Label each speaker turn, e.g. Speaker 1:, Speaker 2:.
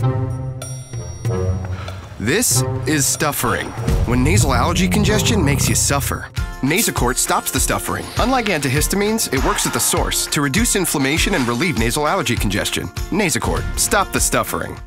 Speaker 1: This is stuffering, when nasal allergy congestion makes you suffer. Nasacort stops the stuffering. Unlike antihistamines, it works at the source to reduce inflammation and relieve nasal allergy congestion. Nasacort, stop the stuffering.